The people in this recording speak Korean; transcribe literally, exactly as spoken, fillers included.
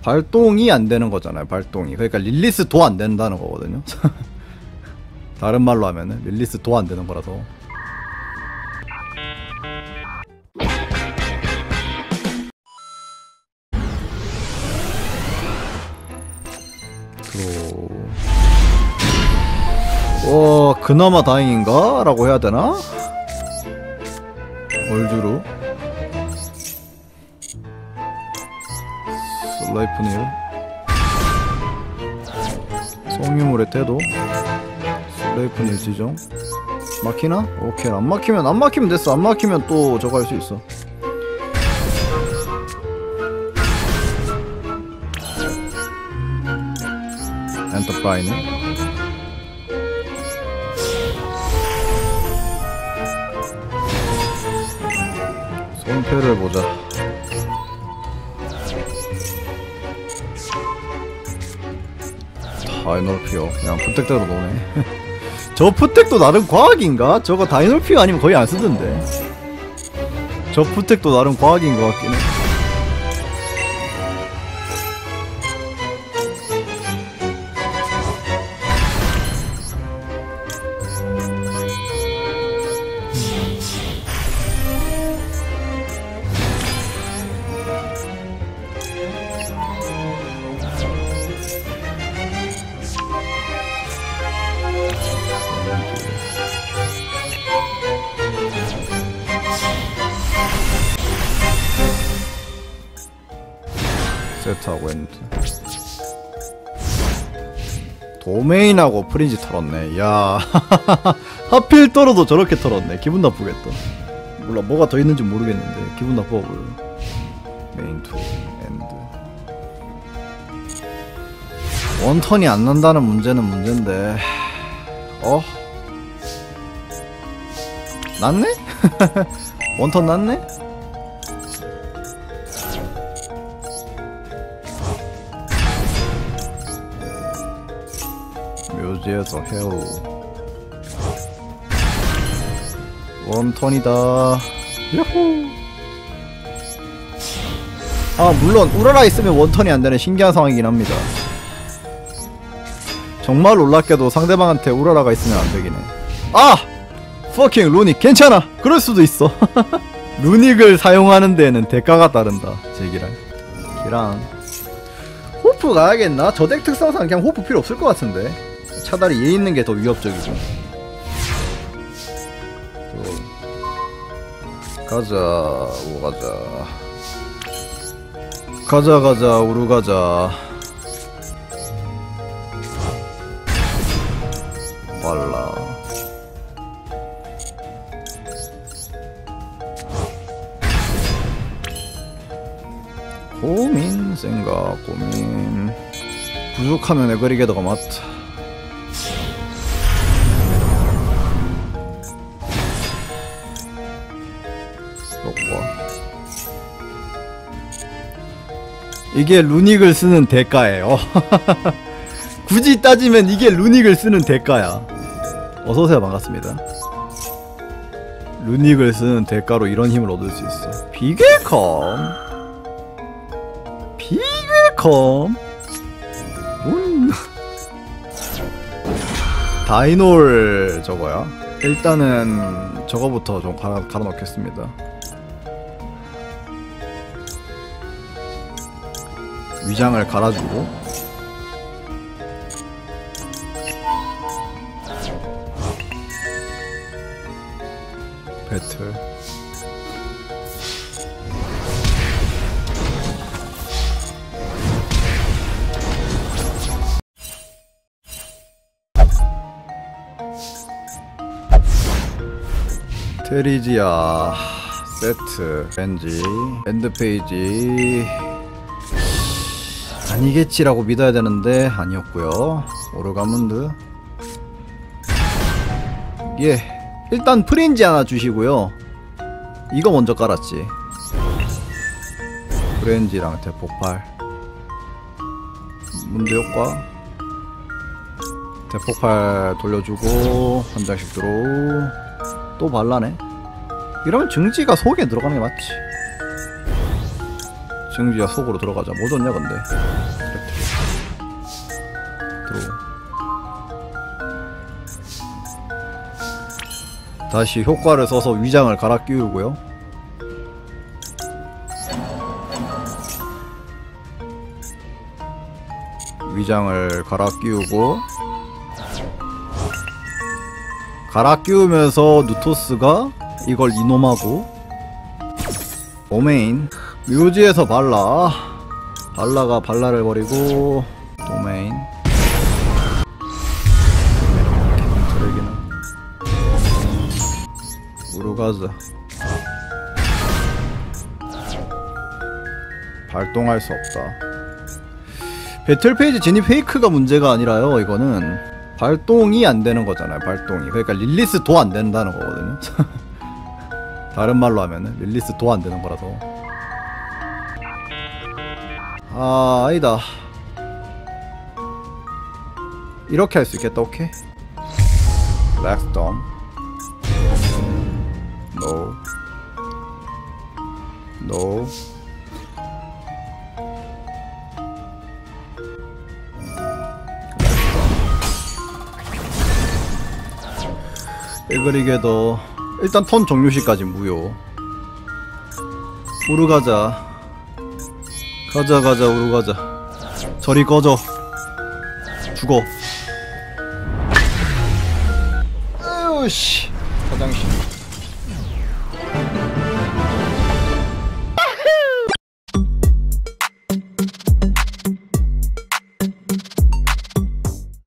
발동이 안 되는 거잖아요. 발동이. 그러니까 릴리스도 안 된다는 거거든요. 다른 말로 하면은 릴리스도 안 되는 거라서. 와, 그나마 다행인가? 라고 해야 되나? 얼주루 슬라이프닐 성유물의 태도 슬라이프닐 지정 막히나? 오케이. 안 막히면 안 막히면 됐어. 안 막히면 또 저거 할 수 있어. 엔터프라이는 손패를 보자. 다이놀피어 그냥 푸텍대로 노네. 저 푸텍도 나름 과학인가? 저거 다이놀피어 아니면 거의 안 쓰던데. 저 푸텍도 나름 과학인 것 같긴 해. 세트하고 엔드. 도메인하고 프린지 털었네. 야. 하필 떨어도 저렇게 털었네. 기분 나쁘겠다. 몰라 뭐가 더 있는지 모르겠는데 기분 나빠 보여. 메인 투 엔드. 원턴이 안 난다는 문제는 문제인데. 어? 났네? 원턴 났네? 묘지에서 해우 웜턴이다. 야호. 아 물론 우라라 있으면 원턴이 안되는 신기한 상황이긴 합니다. 정말 놀랍게도 상대방한테 우라라가 있으면 안되긴 해. 아! 퍼킹 루닉 괜찮아! 그럴 수도 있어. 루닉을 사용하는 데에는 대가가 따른다. 제기랑 기랑 호프 가야겠나? 저 덱 특성상 그냥 호프 필요 없을 것 같은데. 차라리 얘 있는 게 더 위협적이고. 가자, 오 가자. 가자 가자 우루 가자. 빨라. 고민 생각 고민. 부족하면 에그리게더가 맞다. 이게 루닉을 쓰는 대가예요. 굳이 따지면 이게 루닉을 쓰는 대가야. 어서오세요. 반갑습니다. 루닉을 쓰는 대가로 이런 힘을 얻을 수 있어. 비괴컴 비괴컴 음. 다이놀 저거야. 일단은 저거부터 좀 갈아, 갈아 넣겠습니다. 위장을 갈아주고 배틀 테리지아 세트 렌지 엔드페이지 아니겠지라고 믿어야 되는데 아니었고요. 오르가문드 예 일단 프린지 하나 주시고요. 이거 먼저 깔았지. 프렌지랑 대폭발 문드 효과 대폭발 돌려주고 한 장씩 들어오. 또 발라네. 이러면 증지가 속에 들어가는 게 맞지. 정지야 속으로 들어가자. 뭐 줬냐 근데. 들어. 다시 효과를 써서 위장을 갈아 끼우고요. 위장을 갈아 끼우고 갈아 끼우면서 누토스가 이걸 이놈하고 도메인 묘지에서 발라 발라가 발라를 버리고 도메인 트랙이나 우르가즈 발동할 수 없다. 배틀 페이지 진입 페이크가 문제가 아니라요. 이거는 발동이 안 되는 거잖아요. 발동이. 그러니까 릴리스 도 안 된다는 거거든요. 다른 말로 하면은 릴리스 도 안 되는 거라서. 아, 아니다. 이렇게 할 수 있겠다. 오케이. 블랙스톰. No. No. 일그리게도 일단 턴 종료시까지 무효. 우르가자 가자 가자 우르가자. 저리 꺼져. 죽어. 아유씨 화장실.